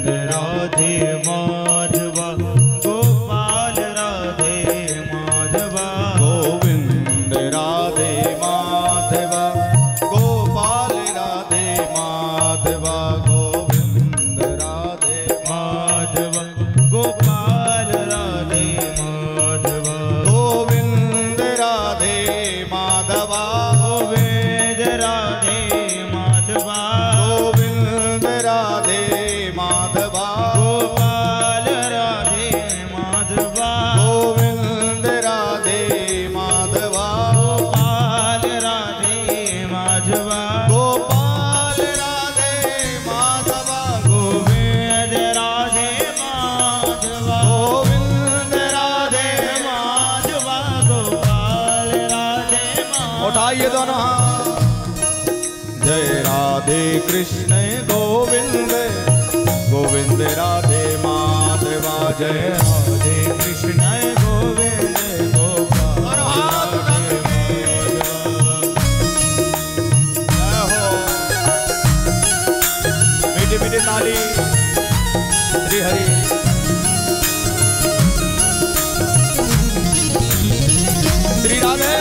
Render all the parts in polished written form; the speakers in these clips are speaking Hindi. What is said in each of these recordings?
राधे माधवा गोपाल राधे माधवा गोविंद राधे माधवा गोपाल राधे माधवा गोविंद राधे माधवा गोपाल राधे माधवा गोविंद राधे माधवा गोविंद राधे माधवा गोविंद राधे माधवा गोपाल राधे माधवा गोविंद राधे माधवा गोपाल राधे माधवा गोपाल राधे माधवा गोविंद राधे माधवा गोविंद राधे माधवा गोपाल राधे माधवा। उठाइए दोनों हाथ। जय राधे कृष्ण गोविंद गोविंद राधे माधवा जय राधे कृष्ण गोविंद गोपाल राधे जय हो। मीठी मीठी ताली श्री हरि। श्री राधे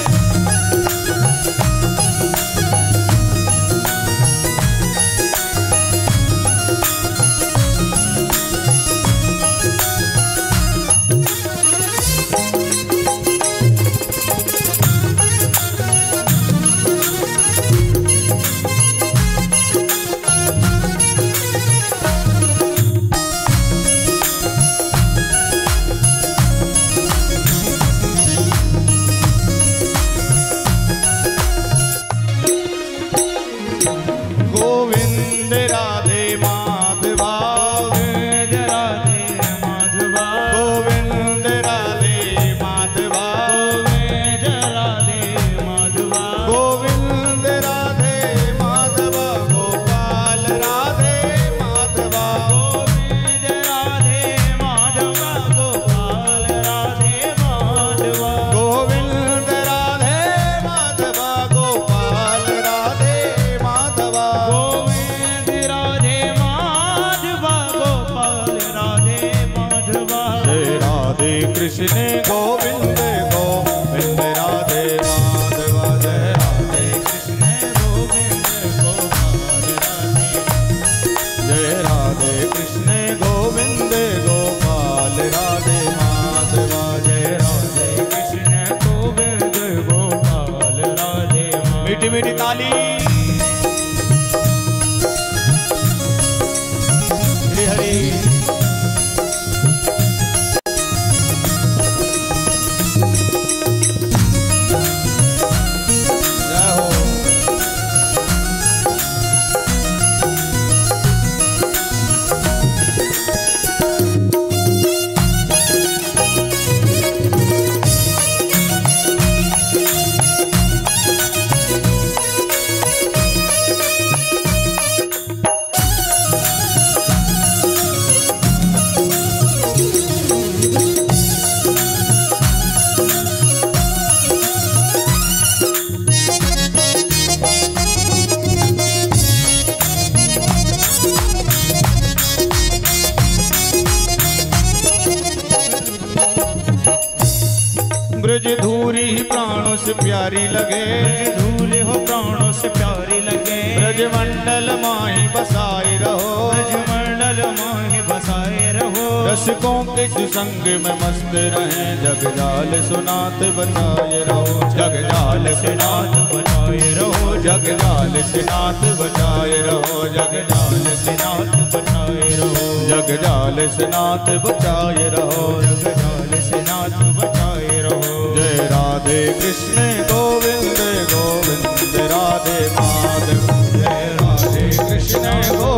गोविंद राधे माधवा गोविंद राधे माधवा गोविंद राधे माधवा गोविंद राधे माधवा गोविंद राधे माधवा गोपाल राधे माधवा गोविंद राधे माधवा गोपाल राधे माधवा गोविंद राधे माधवा गोपाल राधे माधवा गोविंद राधे माधवा गोपाल राधे माधवा। जय राधे कृष्ण गोविंद गोविंद राधे माधवा जय राधे कृष्ण गोविंद गोपाल राधे जय राधे कृष्ण गोविंद गोपाल राधे माधवा जय राधे कृष्ण गोविंद गोपाल राधे मीठी मीठी ताली श्री हरि। जय हो। ब्रज धूरी प्राणों से प्यारी लगे धूल हो प्राणों से प्यारी लगे ब्रज मंडल माही बसाए रहो ब्रज मंडल माही बसाए रहो रसिकों के सुसंग में मस्त रहे जगजाल सुनात बचाए रहो जगजाल नाथ बचाए रहो जगजाल सिनाथ बचाए रहो जगजाल नाथ बचाए रहो जगजाल सिनाथ बचाए रहो जगजाल से नाथ बचाए रहो। जय राधे कृष्ण गोविंद गोविंद राधे माधव जय राधे कृष्ण गोविंद